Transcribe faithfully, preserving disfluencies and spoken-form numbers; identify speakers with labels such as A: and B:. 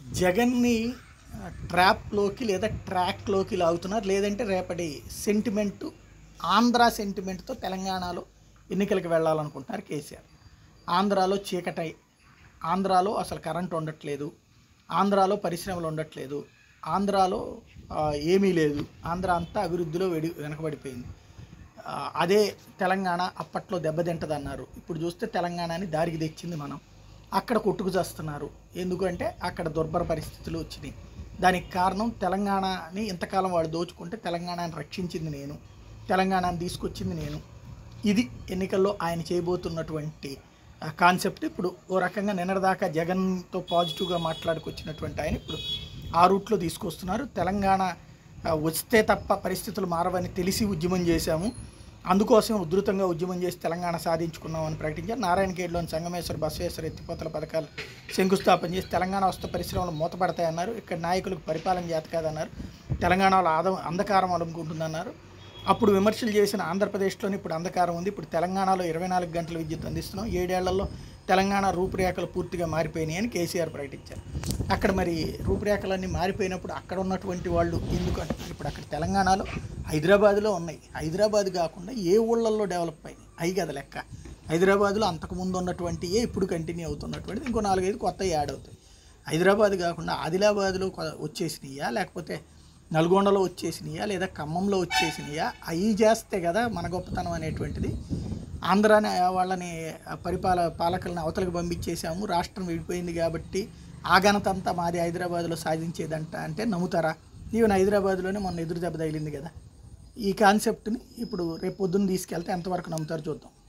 A: జగన్ని ఆహ్, ట్రాప్‌లోకి లేదా ట్రాక్‌లోకి లాగుతున్నారు. లేదంటే రేపటి సెంటిమెంటు ఆంధ్ర సెంటిమెంట్‌తో తెలంగాణలో ఎన్నికలకి వెళ్ళాలనుకుంటున్నారు కేసీఆర్. ఆంధ్రాలో చీకటై, ఆంధ్రాలో అసలు కరెంట్ ఉండట్లేదు, ఆంధ్రాలో పరిశ్రమలు ఉండట్లేదు, ఆంధ్రాలో ఆహ్, ఏమీ లేదు, ఆంధ్ర అంతా అభివృద్ధిలో వెడి వెనకబడిపోయింది. ఆహ్, అదే తెలంగాణ అప్పట్లో దెబ్బతింటదన్నారు. ఇప్పుడు చూస్తే తెలంగాణని దారికి తెచ్చింది మనం. అక్కడ కొట్టుకు చేస్తున్నారు. ఎందుకంటే అక్కడ దుర్భర పరిస్థితులు వచ్చినాయి. దానికి కారణం తెలంగాణని ఇంతకాలం వాడు దోచుకుంటే తెలంగాణని రక్షించింది నేను, తెలంగాణని తీసుకొచ్చింది నేను. ఇది ఎన్నికల్లో ఆయన చేయబోతున్నటువంటి కాన్సెప్ట్. ఇప్పుడు ఓ రకంగా నిన్నటిదాకా జగన్తో పాజిటివ్గా మాట్లాడుకొచ్చినటువంటి ఆయన ఇప్పుడు ఆ రూట్లో తీసుకొస్తున్నారు. తెలంగాణ ఆ, వస్తే తప్ప పరిస్థితులు మారవని తెలిసి ఉద్యమం చేశాము, అందుకోసం ఉధృతంగా ఉద్యమం చేసి తెలంగాణ సాధించుకున్నామని ప్రకటించారు. నారాయణఖేడ్లోని సంగమేశ్వర బసవేశ్వర ఎత్తిపోతల పథకాలు శంకుస్థాపన చేసి తెలంగాణ వస్త పరిశ్రమలు మూతపడతాయన్నారు. ఇక్కడ నాయకులకు పరిపాలన చేత కాదన్నారు. తెలంగాణలో ఆద అంధకారం అలుముకుంటుందన్నారు. అప్పుడు విమర్శలు చేసిన ఆంధ్రప్రదేశ్లోని ఇప్పుడు అంధకారం ఉంది. ఇప్పుడు తెలంగాణలో ఇరవై నాలుగు గంటల విద్యుత్ అందిస్తున్నాం. ఏడేళ్లలో తెలంగాణ రూపురేఖలు పూర్తిగా మారిపోయినాయి అని కేసీఆర్ ప్రకటించారు. అక్కడ మరి రూపురేఖలన్నీ మారిపోయినప్పుడు అక్కడ ఉన్నటువంటి వాళ్ళు ఎందుకు అంటున్నారు? ఇప్పుడు అక్కడ తెలంగాణలో హైదరాబాద్లో ఉన్నాయి. హైదరాబాద్ కాకుండా ఏ ఊళ్ళల్లో డెవలప్ అయినాయి అవి కదా లెక్క. హైదరాబాద్లో అంతకుముందు ఉన్నటువంటి ఏ ఇప్పుడు కంటిన్యూ అవుతున్నటువంటిది ఇంకో నాలుగైదు కొత్త యాడ్ అవుతాయి. హైదరాబాద్ కాకుండా ఆదిలాబాద్లో వచ్చేసినాయా, లేకపోతే నల్గొండలో వచ్చేసినాయా, లేదా ఖమ్మంలో వచ్చేసినాయా, అవి చేస్తే కదా మన గొప్పతనం అనేటువంటిది. ఆంధ్రాని వాళ్ళని పరిపాల పాలకులను అవతలకు పంపించేసాము, రాష్ట్రం విడిపోయింది కాబట్టి ఆ ఘనత అంతా మాది హైదరాబాద్లో సాధించేదంట అంటే నమ్ముతారా? ఈవెన్ హైదరాబాద్లోనే మొన్న ఎదురు దెబ్బ తగిలింది కదా. ఈ కాన్సెప్ట్ని ఇప్పుడు రేపు పొద్దున్న తీసుకెళ్తే ఎంతవరకు నమ్ముతారు చూద్దాం.